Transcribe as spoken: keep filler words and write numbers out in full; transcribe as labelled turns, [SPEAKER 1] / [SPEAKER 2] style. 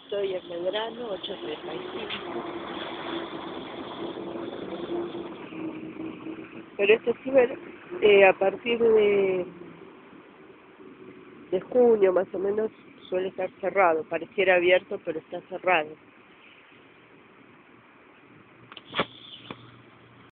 [SPEAKER 1] Estoy en Medrano, ocho treinta y cinco. Pero este ciber, eh, a partir de, de junio más o menos, suele estar cerrado. Pareciera abierto, pero está cerrado.